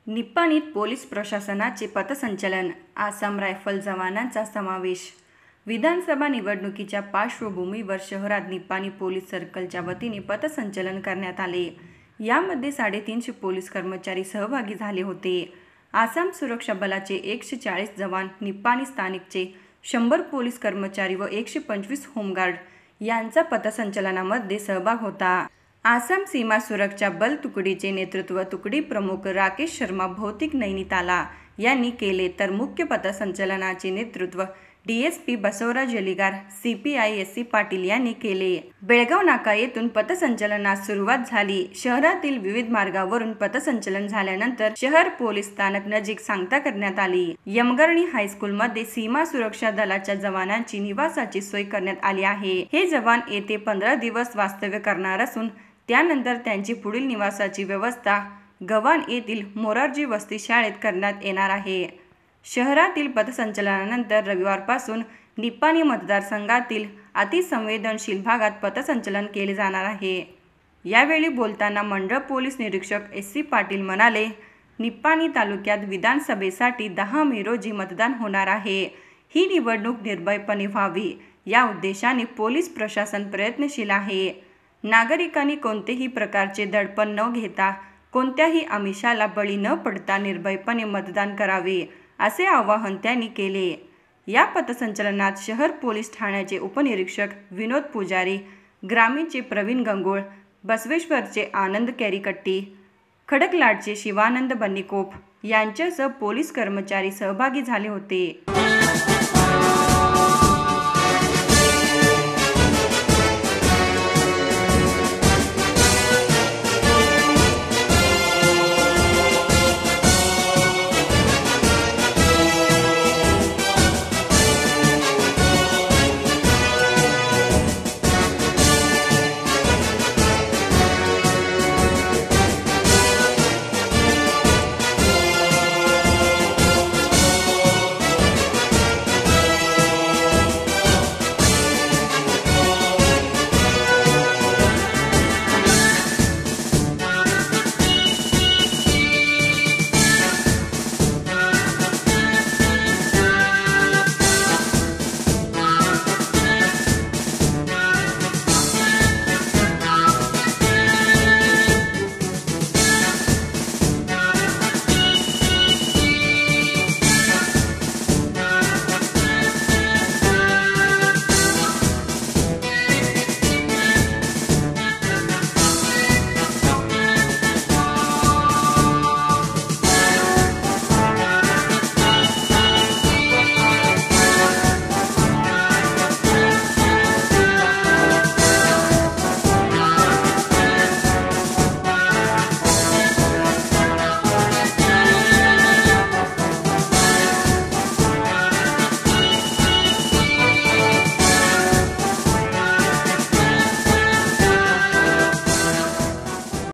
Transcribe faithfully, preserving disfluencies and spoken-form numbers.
निप्पाणीत police प्रशासनाचे पथसंचलन, Assam rifle जवानांचा समावेश. विधानसभा निवडणुकीच्या पार्श्वभूमीवर शहरात निप्पाणी पोलीस सर्कलच्या वतीने पथसंचलन करण्यात आले. यामध्ये साडेतीनशे पोलीस कर्मचारी सहभागी झाले होते. आसाम सुरक्षा बलाचे एकशे चाळीस जवान, निप्पाणी स्थानिकचे शंभर पोलीस कर्मचारी व एकशे पंचवीस होमगार्ड यांचा पथसंचलनामध्ये सहभाग होता. आसाम सीमा सुरक्षा बल तुकडीचे नेतृत्व तुकडी प्रमुख राकेश शर्मा भौतिक नैनिताला यांनी केले, तर मुख्य पथसंचलनाचे नेतृत्व D S P Basavaraj Yaligar, C P I S C Patil यांनी केले. बेळगाव नाका येथून पथसंचलनास सुरुवात झाली. शहरातील विविध मार्गावरून पथसंचलन झाल्यानंतर शहर पोलीस स्थानक नजीक सांगता करण्यात आली. यमगर्णी हायस्कूलमध्ये सीमा सुरक्षा दलाच्या जवानांची निवासाची सोय करण्यात आली आहे. हे जवान येथे पंधरा दिवस वास्तव्य करणार असून त्यानंतर त्यांची पुढील निवासाची व्यवस्था गव्हाण येथील मोरारजी वसती शाळेत करण्यात येणार आहे. शहरातील पथसंचलनानंतर रविवारपासून निप्पाणी मतदारसंघातील अतिसंवेदनशील भागात पथसंचलन केले जाणार आहे. यावेळी बोलताना मंडळ पोलीस निरीक्षक एस सी पाटील म्हणाले, निप्पाणी तालुक्यात विधानसभेसाठी दहा मे रोजी मतदान होणार आहे. ही निवडणूक निर्भयपणे व्हावी या उद्देशाने पोलीस प्रशासन प्रयत्नशील आहे. नागरिकांनी कोणतेही प्रकारचे दडपण न घेता, कोणत्याही आमिषाला बळी न पडता निर्भयपणे मतदान करावे, असे आवाहन त्यांनी केले. या पथसंचलनात शहर पोलीस ठाण्याचे उपनिरीक्षक विनोद पुजारी, ग्रामीणचे प्रवीण गंगोळ, बसवेश्वरचे आनंद कॅरीकट्टी, खडकलाटचे शिवानंद बन्नीकोप यांच्यासह पोलीस कर्मचारी सहभागी झाले होते.